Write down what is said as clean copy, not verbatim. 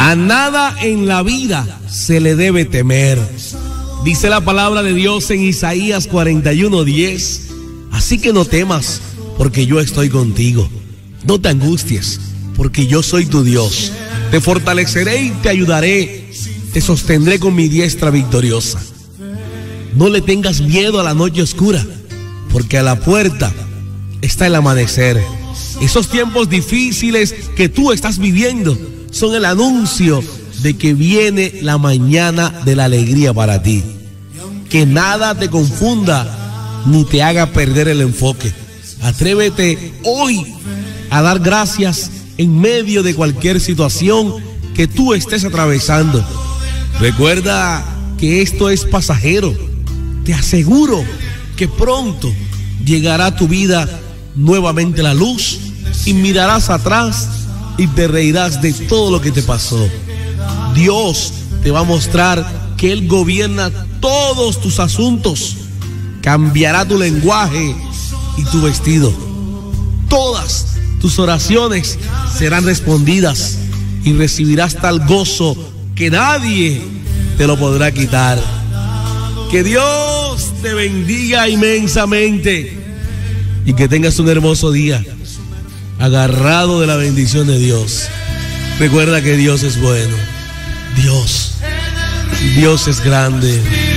A nada en la vida se le debe temer. Dice la palabra de Dios en Isaías 41:10. Así que no temas, porque yo estoy contigo. No te angusties, porque yo soy tu Dios. Te fortaleceré y te ayudaré. Te sostendré con mi diestra victoriosa. No le tengas miedo a la noche oscura, porque a la puerta está el amanecer. Esos tiempos difíciles que tú estás viviendo son el anuncio de que viene la mañana de la alegría para ti. Que nada te confunda ni te haga perder el enfoque. Atrévete hoy a dar gracias en medio de cualquier situación que tú estés atravesando. Recuerda que esto es pasajero. Te aseguro que pronto llegará a tu vida nuevamente la luz y mirarás atrás y te reirás de todo lo que te pasó. Dios te va a mostrar que Él gobierna todos tus asuntos. Cambiará tu lenguaje y tu vestido. Todas tus oraciones serán respondidas y recibirás tal gozo que nadie te lo podrá quitar. Que Dios te bendiga inmensamente y que tengas un hermoso día, agarrado de la bendición de Dios. Recuerda que Dios es bueno. Dios es grande.